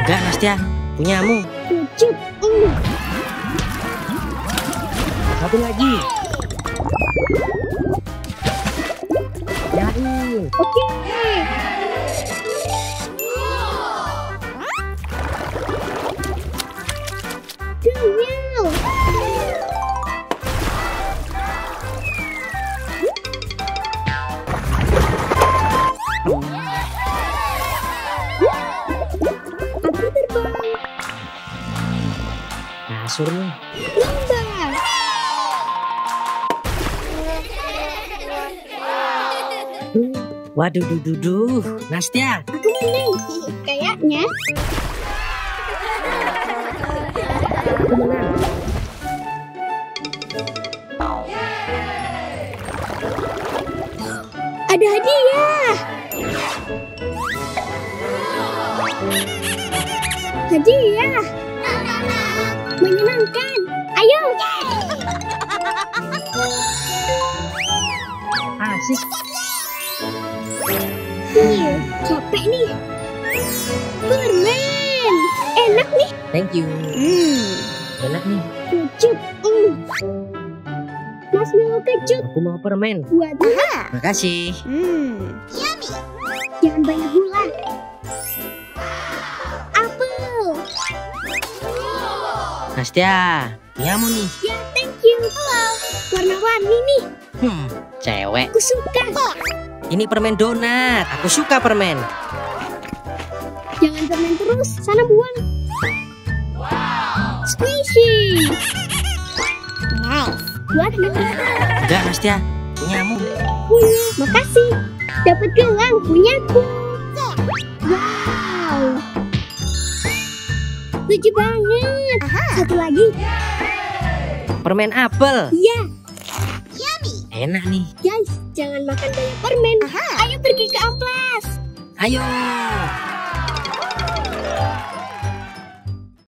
Enggak, Nastia. Punyamu. Ucup. Satu lagi. Yain. Oke. Kenyal. Aku terbang. Kasur nih. Lomba. Waduh, duduh. Nastia. Aku menang. Kayaknya. Aku menang. Ada hadiah. Hadiah. Menyenangkan. Ayo. Asik. Capek nih. Permen. Enak nih. Thank you. Enak nih. Kecut. Marshmallow kecut. Aku mau permen. Buatmu. Makasih. Jangan banyak gula. Apel. Nastia, punyamu nih. Ya, thank you. Warna-warni nih. Cewek. Aku suka. Ini permen donat. Aku suka permen. Jangan permen terus. Sana buang. Squishy. Nice. Buatmu. Enggak, Nastia. Punyamu. Punya. Makasih. Dapat gelang punyaku. Wow. Lucu banget. Satu lagi. Permen apel. Iya. Enak nih. Guys, jangan makan banyak permen. Ayo pergi ke amplas. Ayo.